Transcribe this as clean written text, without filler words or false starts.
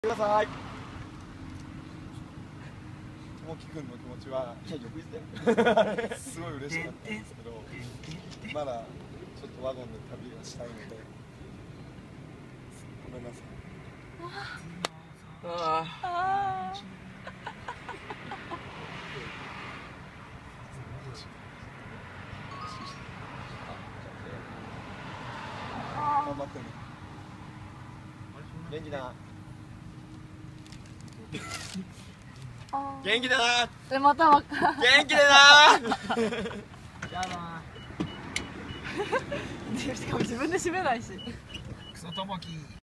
ください。ともきくんの気持ちはすごい嬉しかったんですけど、まだちょっとワゴンで旅がしたいのでごめんなさい。頑張ってね。元気だな。元気だな。 でまたわか元気だな。 やだしかも自分で締めないし。 クソともき。